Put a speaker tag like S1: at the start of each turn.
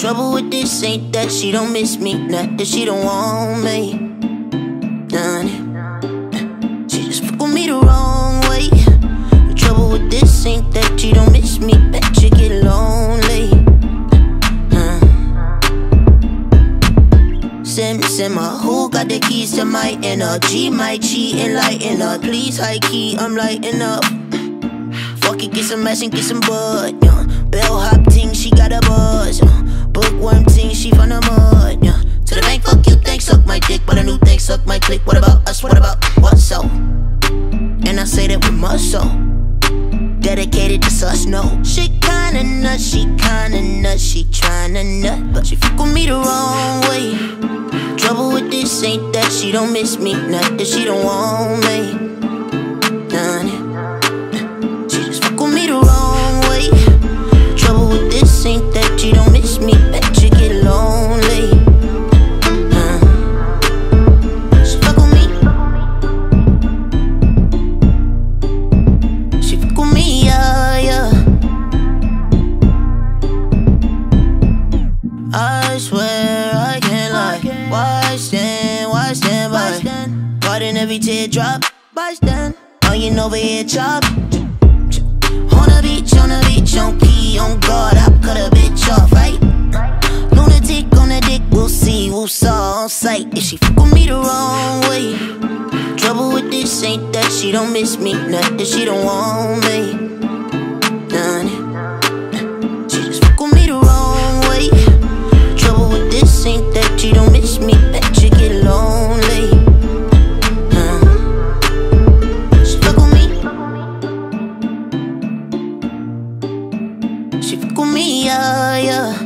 S1: Trouble with this ain't that she don't miss me, not that she don't want me. None. She just fuck with me the wrong way. The trouble with this ain't that she don't miss me, bet you get lonely. Send my who got the keys to my energy, my cheat and lighten up. Please high key, I'm lighting up. Fuck it, get some ass and get some butt. Bellhop ting, she got a buzz. Bookworm ting, she from the mud. To the bank, fuck you, thanks, suck my dick, but a new thing suck my click. What about us? What about what so? And I say that with muscle. Dedicated to sus, no. She kinda nuts, she kinda nuts, she tryna nut, but she fuck with me the wrong way. Trouble with this ain't that she don't miss me, not that she don't want me. None. She just fuck with me the wrong way. Trouble with this ain't that she don't miss me, bet you get lonely. She fuck with me. She fuck with me, yeah, yeah. I swear I can't lie. Why stand by? Pardon every teardrop. Why stand? Onion over here, chop. On the beach, on key, on guard. I cut a bitch off, right? Lunatic on the dick, we'll see, we'll saw on sight. If she fuck with me the wrong way. Trouble with this ain't that she don't miss me, not that she don't want me. None. She just fuck with me the wrong way. Trouble with this ain't that she don't miss me, bet you get lonely. She fuck with me. She fuck with me, yeah, yeah.